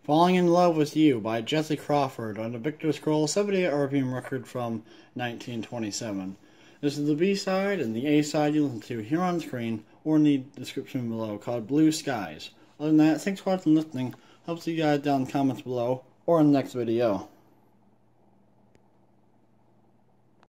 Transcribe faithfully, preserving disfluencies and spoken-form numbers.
Falling in Love with You by Jesse Crawford on the Victor Scroll seventy-eight R P M record from nineteen twenty-seven. This is the B-side, and the A-side you listen to here on screen or in the description below, called Blue Skies. Other than that, thanks for watching and listening. Hope to see you guys down in the comments below or in the next video.